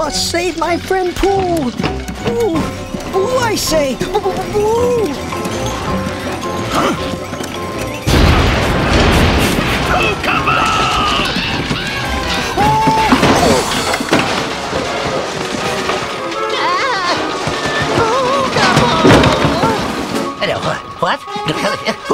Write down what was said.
must save my friend Pooh. Pooh, Pooh, I say. Pooh. Huh? Oh, come on! Hello, what?